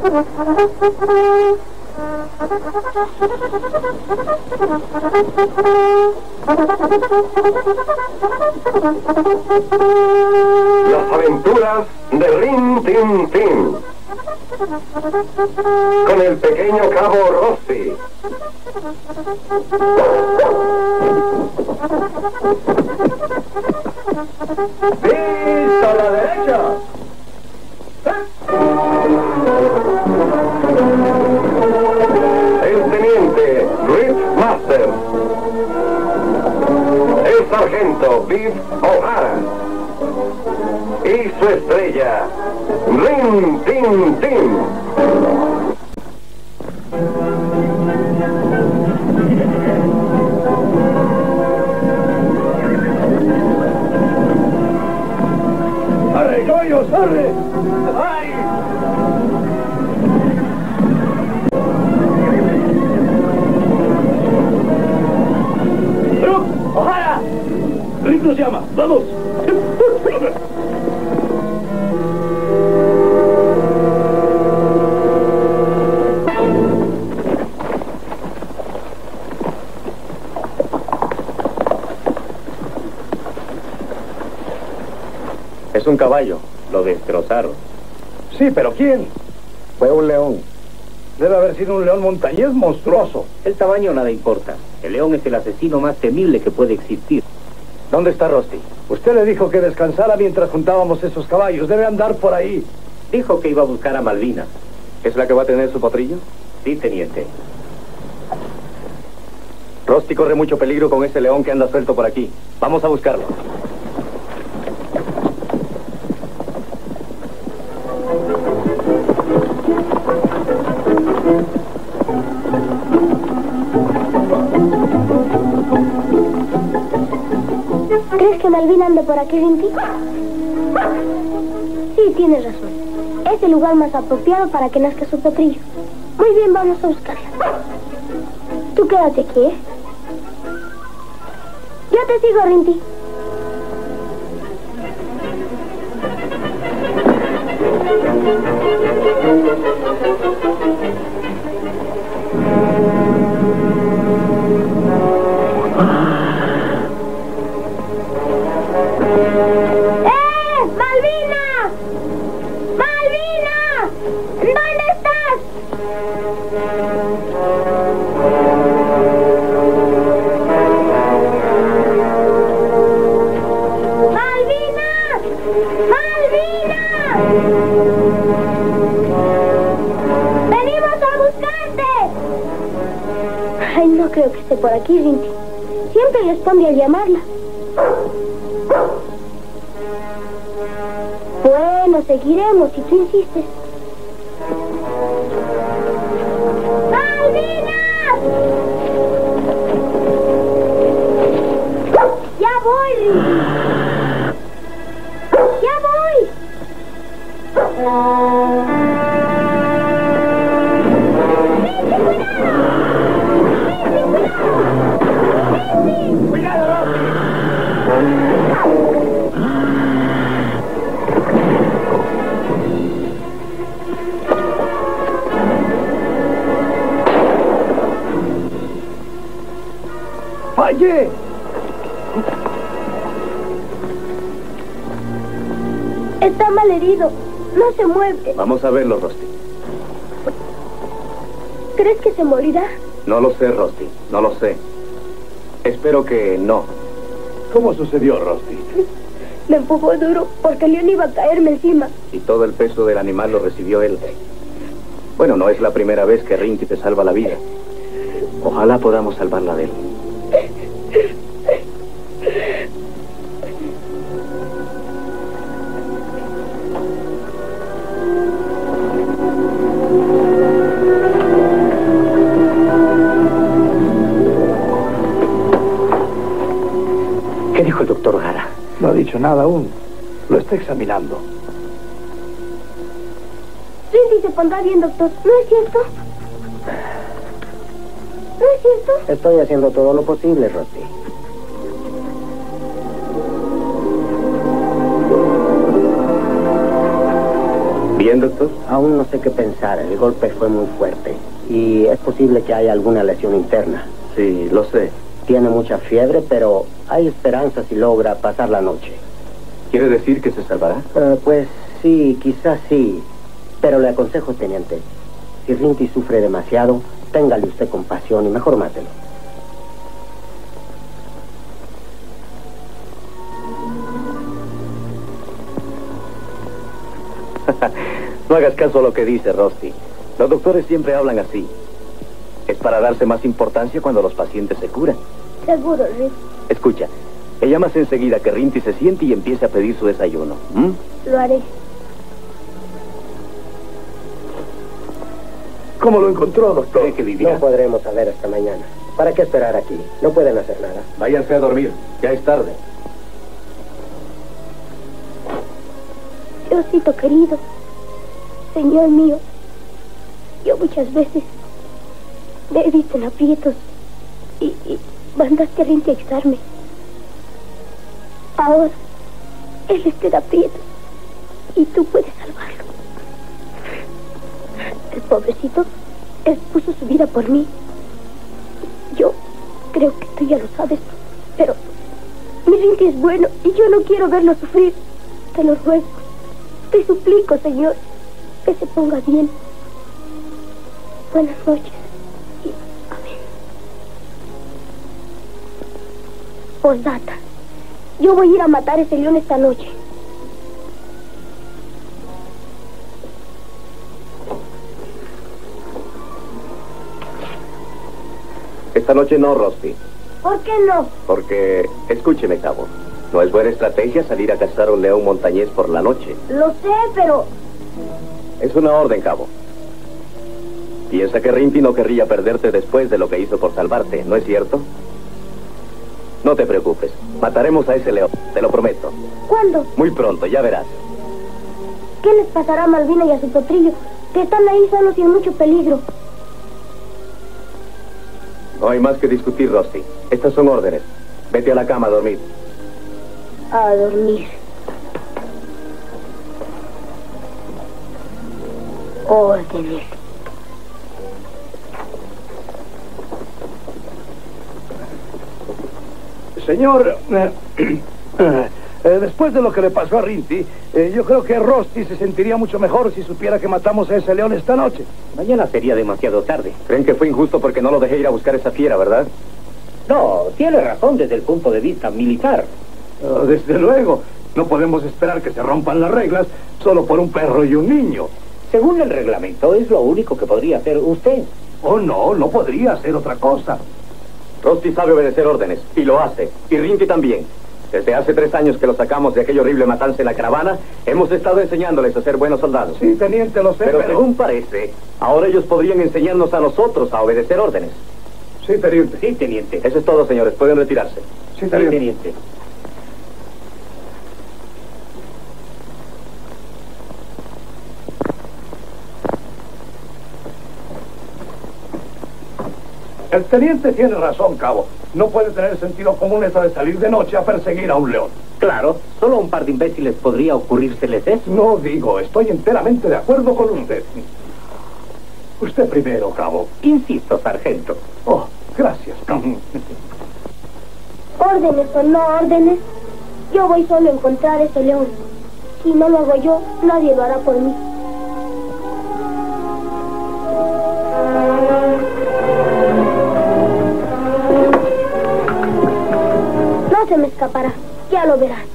Las aventuras de Rin Tin Tin, con el pequeño cabo Rossi. ¡Vista a la derecha! El teniente Rip Masters. El sargento Biff O'Hara. Y su estrella, Rin Tin Tin. ¡Arre, caballos, arre! ¡Ay! ¡Pero, O'Hara! ¡Rip nos llama! ¡Vamos! Es un caballo. Lo destrozaron. Sí, pero ¿quién? Fue un león. Debe haber sido un león montañés monstruoso. El tamaño nada importa. El león es el asesino más temible que puede existir. ¿Dónde está Rusty? Usted le dijo que descansara mientras juntábamos esos caballos. Debe andar por ahí. Dijo que iba a buscar a Malvina. ¿Es la que va a tener su potrillo? Sí, teniente. Rusty corre mucho peligro con ese león que anda suelto por aquí. Vamos a buscarlo. ¿Crees que Malvina ande por aquí, Rinty? Sí, tienes razón. Es el lugar más apropiado para que nazca su potrillo. Muy bien, vamos a buscarla. Tú quédate aquí, ¿eh? Yo te sigo, Rinty. ¡Malvina! ¡Malvina! ¿Dónde estás? ¡Malvina! ¡Malvina! ¡Venimos a buscarte! Ay, no creo que esté por aquí, Rinty. Siempre responde al llamarla. Bueno, seguiremos si tú insistes. ¡Malvina! ¡Ya voy, Rinty! ¡Ya voy! ¡Rinty, cuidado! ¡Rinty, cuidado! ¡Rinty! ¡Cuidado, ¡Fallé! Está mal herido. No se mueve. Vamos a verlo, Rusty. ¿Crees que se morirá? No lo sé, Rusty. No lo sé. Espero que no. ¿Cómo sucedió, Rusty? Me empujó duro porque el león iba a caerme encima. Y todo el peso del animal lo recibió él. Bueno, no es la primera vez que Rinty te salva la vida. Ojalá podamos salvarla de él. ¿Qué dijo el doctor O'Hara? No ha dicho nada aún. Lo está examinando. Rinty se pondrá bien, doctor. ¿No es cierto? ¿No es cierto? Estoy haciendo todo lo posible, Rusty. ¿Bien, doctor? Aún no sé qué pensar. El golpe fue muy fuerte. Y es posible que haya alguna lesión interna. Sí, lo sé. Tiene mucha fiebre, pero hay esperanza si logra pasar la noche. ¿Quiere decir que se salvará? Pues sí, quizás sí. Pero le aconsejo, teniente, si Rinty sufre demasiado, téngale usted compasión y mejor mátelo. No hagas caso a lo que dice Rusty. Los doctores siempre hablan así. Es para darse más importancia cuando los pacientes se curan. Seguro, Rick. Escucha, le llamas enseguida que Rinty se siente y empiece a pedir su desayuno. Lo haré. ¿Cómo lo encontró, doctor? ¿Cree que vivirá? No podremos saber hasta mañana. ¿Para qué esperar aquí? No pueden hacer nada. Váyanse a dormir, ya es tarde. Diosito querido, Señor mío, yo muchas veces me he visto en aprietos y mandaste a Rinty a ayudarme. Ahora, él está en aprietos y tú puedes salvarlo. El pobrecito, él puso su vida por mí. Yo creo que tú ya lo sabes, pero mi Rinty es bueno y yo no quiero verlo sufrir. Te lo ruego, te suplico, Señor, que se ponga bien. Buenas noches y amén. Postdata. Yo voy a ir a matar a ese león esta noche. Esta noche no, Rusty. ¿Por qué no? Porque, escúcheme, cabo. No es buena estrategia salir a cazar un león montañés por la noche. Lo sé, pero... Es una orden, cabo. Piensa que Rinty no querría perderte después de lo que hizo por salvarte, ¿no es cierto? No te preocupes. Mataremos a ese león, te lo prometo. ¿Cuándo? Muy pronto, ya verás. ¿Qué les pasará a Malvina y a su potrillo, que están ahí solos y en mucho peligro? No hay más que discutir, Rusty. Estas son órdenes. Vete a la cama a dormir. A dormir. Órdenes. Señor, después de lo que le pasó a Rinty, yo creo que Rusty se sentiría mucho mejor si supiera que matamos a ese león esta noche. Mañana sería demasiado tarde. Creen que fue injusto porque no lo dejé ir a buscar esa fiera, ¿verdad? No, tiene razón desde el punto de vista militar. Desde luego, no podemos esperar que se rompan las reglas solo por un perro y un niño. Según el reglamento, es lo único que podría hacer usted. Oh, no, no podría hacer otra cosa. Rusty sabe obedecer órdenes, y lo hace. Y Rinty también. Desde hace 3 años que lo sacamos de aquella horrible matanza en la caravana, hemos estado enseñándoles a ser buenos soldados. Sí, teniente, lo sé, Pero según parece, ahora ellos podrían enseñarnos a nosotros a obedecer órdenes. Sí, teniente. Sí, teniente. Eso es todo, señores. Pueden retirarse. Sí, Sí, teniente. teniente. El teniente tiene razón, cabo. No puede tener sentido común eso de salir de noche a perseguir a un león. Claro, solo a un par de imbéciles podría ocurrírseles eso. No digo, estoy enteramente de acuerdo con usted. Usted primero, cabo. Insisto, sargento. Oh, gracias, cabo. Órdenes o no órdenes, yo voy solo a encontrar a ese león. Si no lo hago yo, nadie lo hará por mí. No se me escapará, ya lo verás.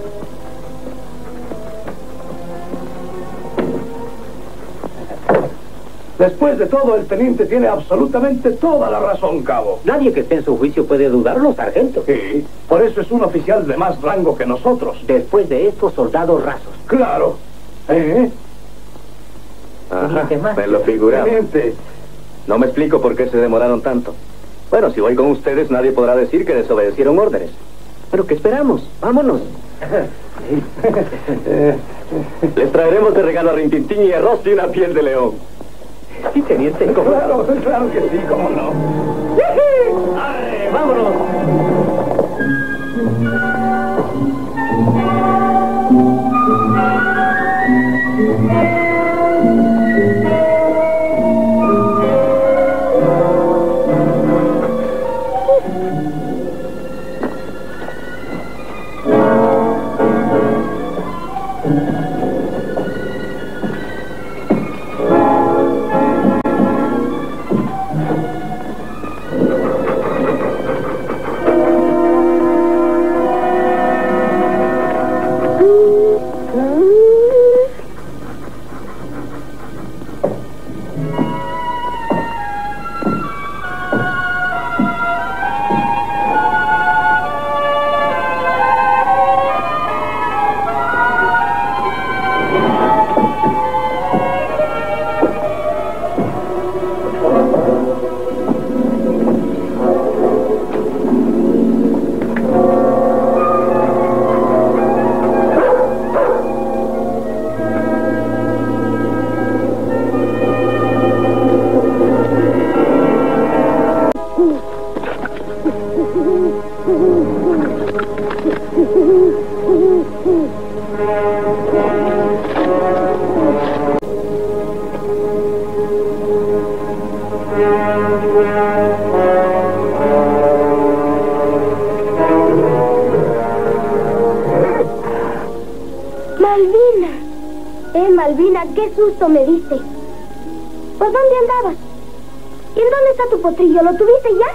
Después de todo, el teniente tiene absolutamente toda la razón, cabo. Nadie que esté en su juicio puede dudarlo, sargento. Sí, por eso es un oficial de más rango que nosotros. Después de estos soldados rasos. Claro. ¿Eh? Ajá, Teniente más. me lo figuraba. Teniente. No me explico por qué se demoraron tanto. Bueno, si voy con ustedes, nadie podrá decir que desobedecieron órdenes. ¿Pero qué esperamos? Vámonos. Les traeremos de regalo a Rintintín y a Rusty una piel de león. Sí, teniente. Claro, claro que sí, cómo no. ¡Arre, vámonos! qué susto me diste. ¿Por dónde andabas? ¿Y en dónde está tu potrillo? ¿Lo tuviste ya?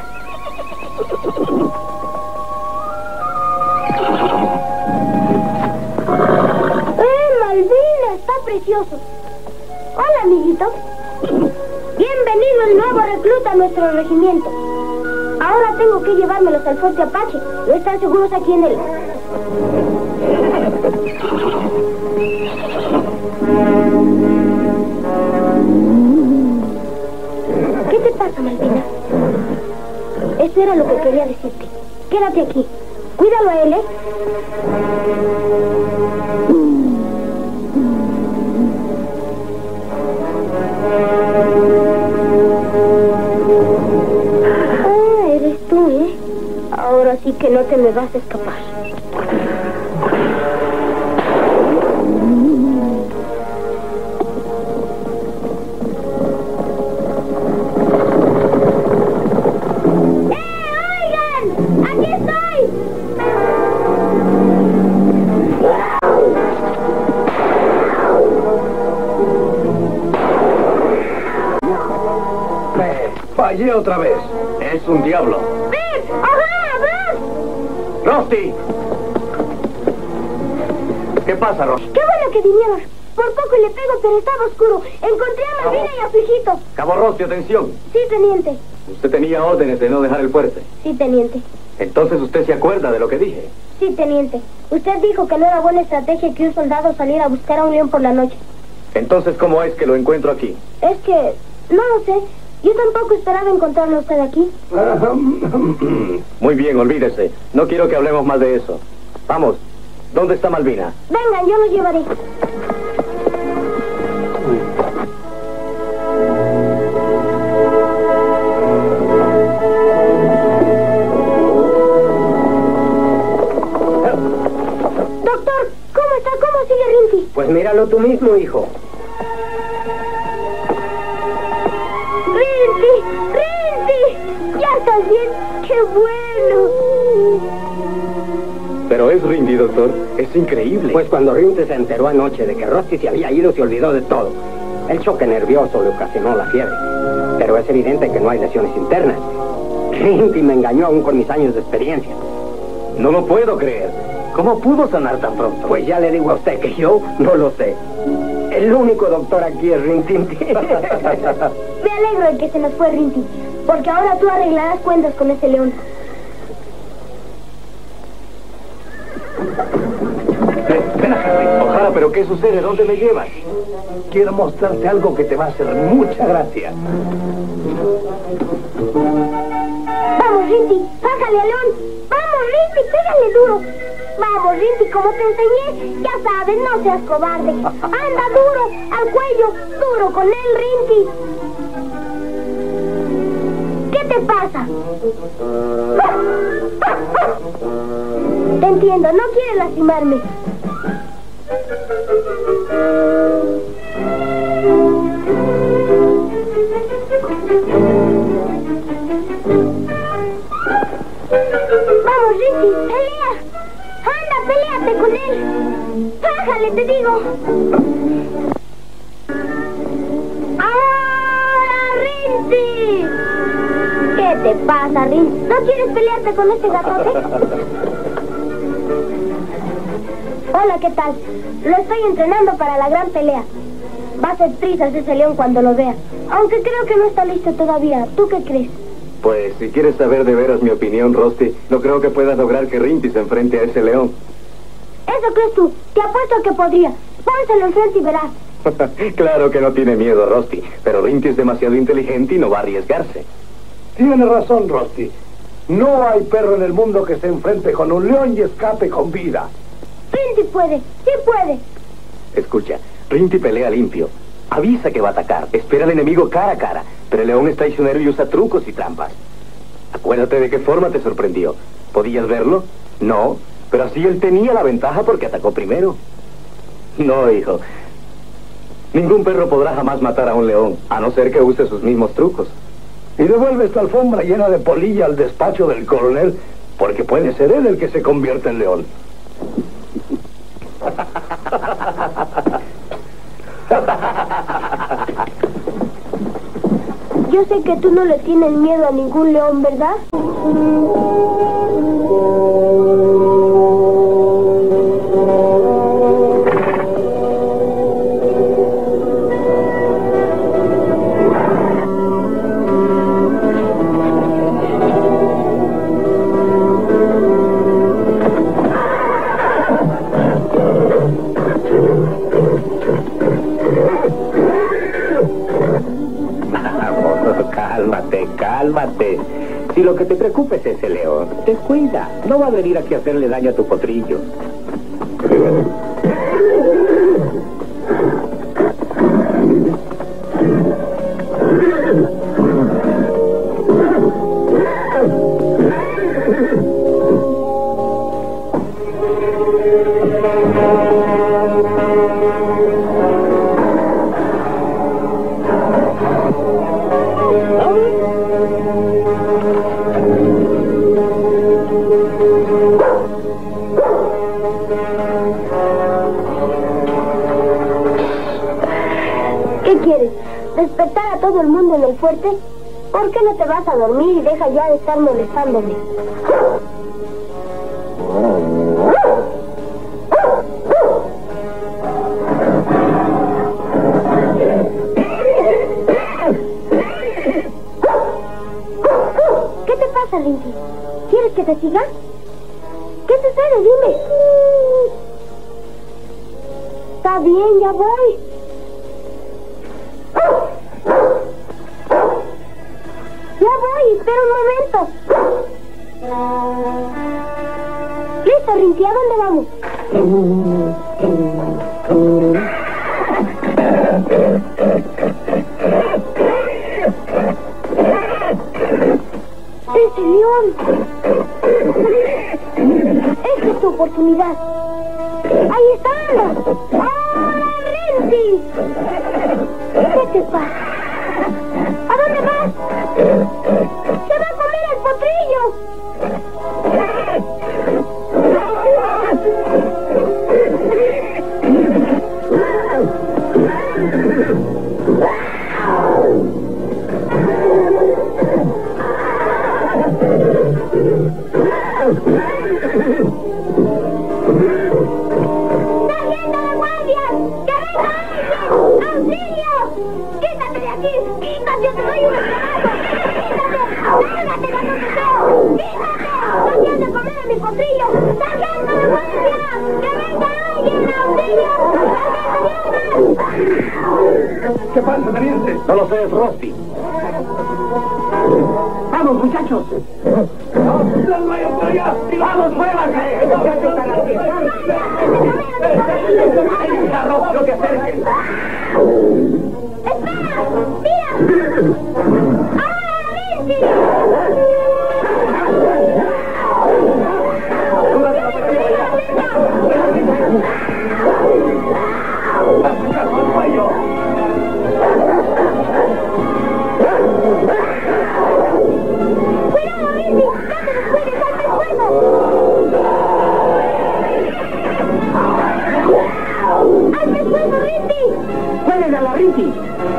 Malvina! Está precioso. Hola, amiguito. Bienvenido el nuevo recluta a nuestro regimiento. Ahora tengo que llevármelos al fuerte Apache. No están seguros aquí en el... ¿Qué te pasa, Malvina? Eso era lo que quería decirte. Quédate aquí. Cuídalo a él, ¿eh? Ah, eres tú, ¿eh? Ahora sí que no te me vas a escapar. Fallé otra vez. Es un diablo. ¡Ven! ¡Ajá! ¡Ven! ¡Rusty! ¿Qué pasa, Rusty? ¡Qué bueno que vinieron! Por poco le pego, pero estaba oscuro. Encontré a Malvina y a su hijito. Cabo Rusty, atención. Sí, teniente. Usted tenía órdenes de no dejar el fuerte. Sí, teniente. Entonces usted se acuerda de lo que dije. Sí, teniente. Usted dijo que no era buena estrategia que un soldado saliera a buscar a un león por la noche. Entonces, ¿cómo es que lo encuentro aquí? Es que... no lo sé. Yo tampoco esperaba encontrarlo a usted aquí. Muy bien, olvídese. No quiero que hablemos más de eso. Vamos. ¿Dónde está Malvina? Vengan, yo los llevaré. Doctor, ¿cómo está? ¿Cómo sigue Rinty? Pues míralo tú mismo, hijo. ¡Rinty! ¡Ya estás bien! ¡Qué bueno! Pero es Rindy, doctor. Es increíble. Pues cuando Rinty se enteró anoche de que Rusty se había ido, se olvidó de todo. El choque nervioso le ocasionó la fiebre. Pero es evidente que no hay lesiones internas. Rinty me engañó aún con mis años de experiencia. No lo puedo creer. ¿Cómo pudo sanar tan pronto? Pues ya le digo a usted que yo no lo sé. El único doctor aquí es Rintinti. Me alegro de que se nos fue Rinty, porque ahora tú arreglarás cuentas con ese león. Ven acá, Rinty. Ojara, ¿pero qué sucede? ¿Dónde me llevas? Quiero mostrarte algo que te va a hacer mucha gracia. ¡Vamos, Rinty! ¡Bájale al león! ¡Vamos, Rinty! ¡Pégale duro! ¡Vamos, Rinty! Como te enseñé, ya sabes, no seas cobarde. ¡Anda duro! ¡Al cuello! ¡Duro con él, Rinty! ¿Qué te pasa? Te entiendo, no quieres lastimarme. ¡Vamos, Rinty! ¡Pelea! ¡Anda, peléate con él! ¡Bájale, te digo! ¡Ahora, Rinty! ¿Qué te pasa, Rinty? ¿No quieres pelearte con este gatote? Hola, ¿qué tal? Lo estoy entrenando para la gran pelea. Va a hacer trizas ese león cuando lo vea. Aunque creo que no está listo todavía. ¿Tú qué crees? Pues, si quieres saber de veras mi opinión, Rusty, no creo que puedas lograr que Rinty se enfrente a ese león. ¿Eso crees tú? Te apuesto a que podría. Pónselo enfrente y verás. Claro que no tiene miedo, Rusty, pero Rinty es demasiado inteligente y no va a arriesgarse. Tiene razón, Rusty. No hay perro en el mundo que se enfrente con un león y escape con vida. Rinty puede, sí puede. Escucha, Rinty pelea limpio. Avisa que va a atacar, espera al enemigo cara a cara, pero el león es traicionero y usa trucos y trampas. Acuérdate de qué forma te sorprendió. ¿Podías verlo? No, pero así él tenía la ventaja porque atacó primero. No, hijo. Ningún perro podrá jamás matar a un león, a no ser que use sus mismos trucos. Y devuelve esta alfombra llena de polilla al despacho del coronel, porque puede ser él el que se convierte en león. Yo sé que tú no le tienes miedo a ningún león, ¿verdad? Cálmate. Si lo que te preocupa es ese león, descuida. No va a venir aquí a hacerle daño a tu potrillo. ¿Qué quieres? ¿Despertar a todo el mundo en el fuerte? ¿Por qué no te vas a dormir y deja ya de estar molestándome? ¿Qué te pasa, Rinty? ¿Quieres que te siga? ¿Qué sucede? Dime. Está bien, ya voy. Ya voy, espera un momento. Listo, Rinty, ¿a dónde vamos? ¡Ese león! ¡Esta es tu oportunidad! ¡Ahí está! ¡Hola, Rinty! ¿Qué te pasa? ¿A dónde vas? ¡Se va a comer el potrillo! ¡Sargento de guardia! ¡Que venga alguien! ¡Auxilio! ¡Quítate de aquí! ¡Quítate! ¡Te doy un escarazo! ¡Quítate! ¡Lárgate, gato deseo! ¡Quítate! ¡No tienes de comer a mi potrillo! ¡Sargento de guardia! ¡Que venga alguien! ¡Auxilio! ¡Sargento! ¿Qué pasa, teniente? No lo sé, es Rusty. ¡Vamos, muchachos! ¡Las vayas por allá! ¡Vamos, muévanse! ¡Hay un carro! ¡No te acerques! ¡Espera! ¡Mira! ¡Ahora, Rinty! ¡Cuidado, Rinty! ¡No te descuides! ¡Salta el fuego! ¡Alza el fuego, Rinty! ¡Cuélguenle a la Rinty!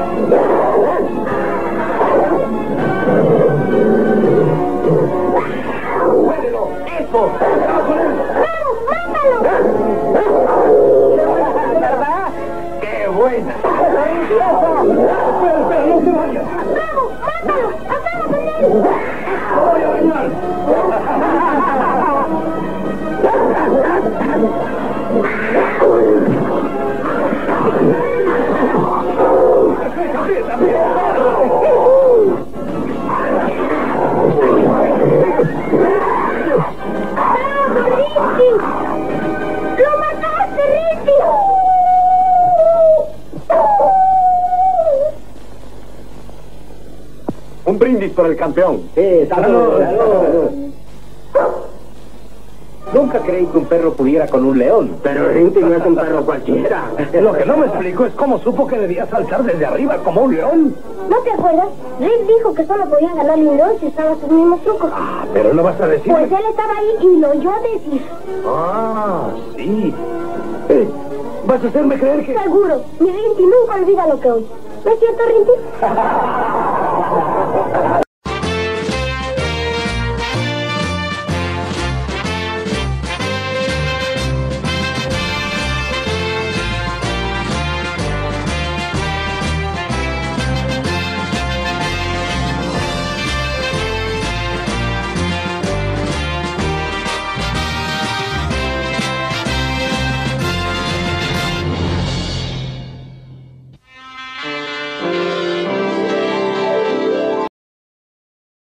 ¡Muévelo! ¡Eso! ¡Vamos, mátalo! ¿Verdad? ¡Qué buena! ¡Espera, espera! ¡No se vaya! ¡Vamos, mátalo! ¡Acaba con él! ¡No voy a bañar! ¡Bravo, Rinty! ¡Lo mataste, Rinty! Un brindis por el campeón. Sí, salud, salud. Nunca creí que un perro pudiera con un león. Pero Rinty no es un perro cualquiera. Lo que no me explico es cómo supo que debía saltar desde arriba como un león. ¿No te acuerdas? Rick dijo que solo podía ganarle un león si estaba sus mismos trucos. Ah, pero no vas a decir... Pues él estaba ahí y lo oyó decir. Ah, sí. ¿Vas a hacerme creer que...? Seguro. Mi Rinty nunca olvida lo que oye. ¿No es cierto, Rinty?